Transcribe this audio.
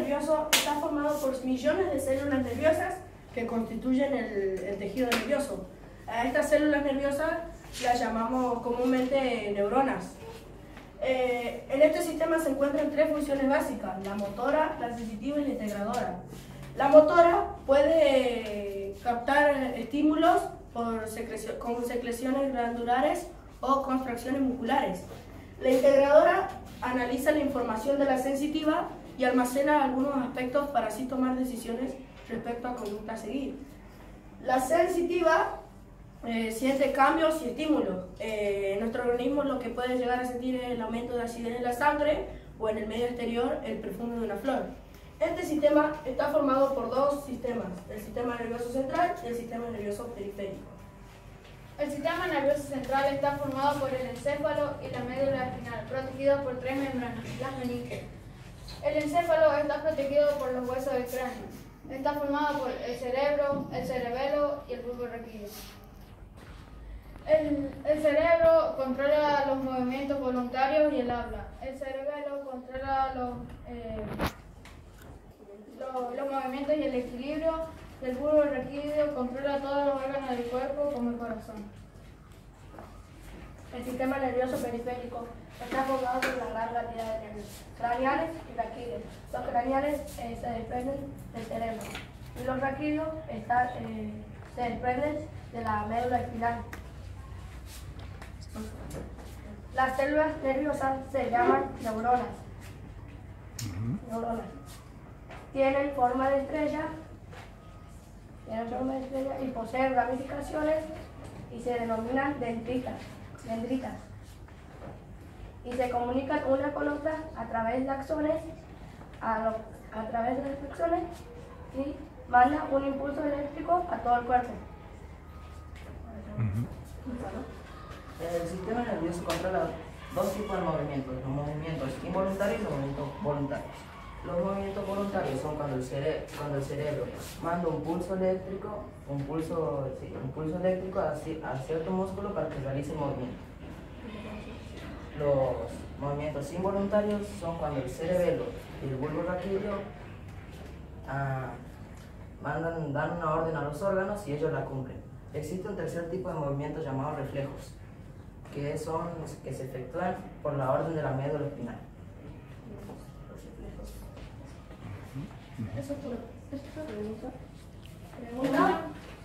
nervioso está formado por millones de células nerviosas que constituyen el tejido nervioso. A estas células nerviosas las llamamos comúnmente neuronas. En este sistema se encuentran tres funciones básicas: la motora, la sensitiva y la integradora. La motora puede captar estímulos con secreciones glandulares o contracciones musculares. La integradora analiza la información de la sensitiva y almacena algunos aspectos para así tomar decisiones respecto a conducta a seguir. La sensitiva siente cambios y estímulos. Nuestro organismo lo que puede llegar a sentir es el aumento de acidez en la sangre o en el medio exterior el perfume de una flor. Este sistema está formado por dos sistemas: el sistema nervioso central y el sistema nervioso periférico. El sistema nervioso central está formado por el encéfalo y la médula espinal, protegidos por tres membranas, las meninges. El encéfalo está protegido por los huesos del cráneo. Está formado por el cerebro, el cerebelo y el bulbo raquídeo. El cerebro controla los movimientos voluntarios y el habla. El cerebelo controla los movimientos y el equilibrio. Y el bulbo raquídeo controla todos los órganos del cuerpo, como el corazón. El sistema nervioso periférico está formado por la gran cantidad de nervios craneales y raquídeos. Los craneales se desprenden del cerebro y los raquídeos se desprenden de la médula espinal. Las células nerviosas se llaman neuronas. Tienen forma de estrella y poseen ramificaciones y se denominan dendritas. Y se comunican una con otra a través de axones, y manda un impulso eléctrico a todo el cuerpo. El sistema nervioso controla dos tipos de movimientos: los movimientos involuntarios y los movimientos voluntarios. Los movimientos voluntarios son cuando el cerebro manda un pulso eléctrico a cierto músculo para que realice el movimiento. Los movimientos involuntarios son cuando el cerebelo y el bulbo raquídeo dan una orden a los órganos y ellos la cumplen. Existe un tercer tipo de movimientos llamados reflejos, que se efectúan por la orden de la médula espinal. Pregunta.